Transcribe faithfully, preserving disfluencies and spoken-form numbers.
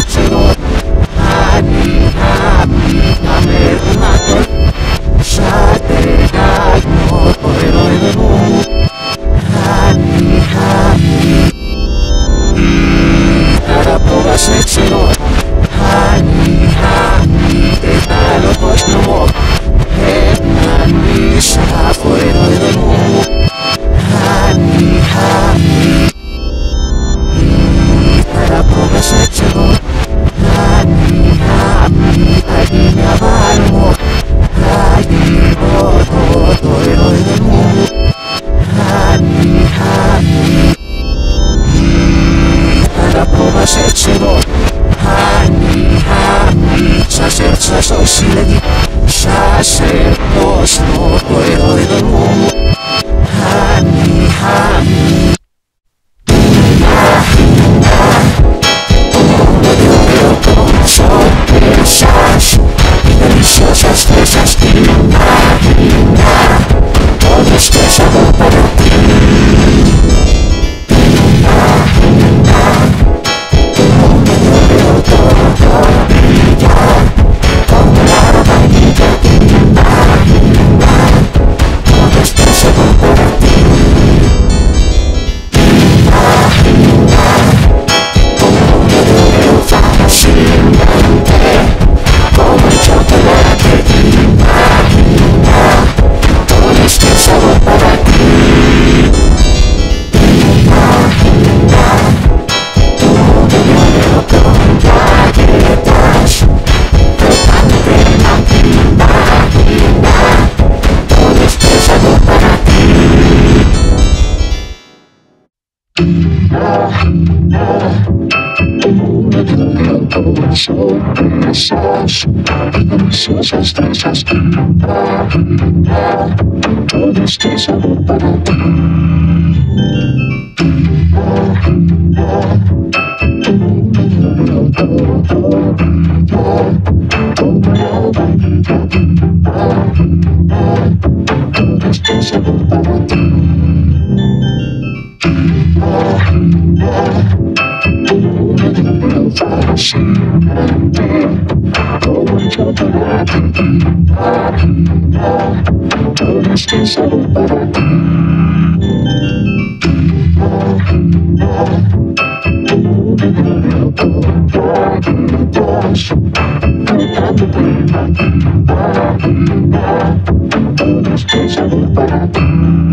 Czego ani ami amernato Shate dagno Poero e mu Ani ami Tara prova se czego ani ami Te talo pośno mo Nani sa poero e mu Ani ami Tara prova se czego Ani ami Adinya balmo Adi boto Poero e mu Ani ami Tara prova se czego Ani ami Sa serca so siledi Sa sercos no Poero e mu Ani ami Deliciosas cosas que imaginar Todo es solo para ti Imaginar Como yo veo todo brillar Como la vainilla de imaginar Todo es solo para ti Imaginar Como yo veo fácilmente Como el chocolate de imaginar Todo es solo para ti Imaginar Como yo veo con galletas Tratando de imaginar Todo es solo para ti Sorpresas y deliciosas cosas que imaginar Todo esto solo para ti Imaginar Todo brillar Como la vainilla de imaginar Todo esto solo para ti Imaginar Fácilmente Como el chocolate de imaginar Todo esto solo para ti Imaginar Con galletas Tratando de imaginar Todo esto solo para ti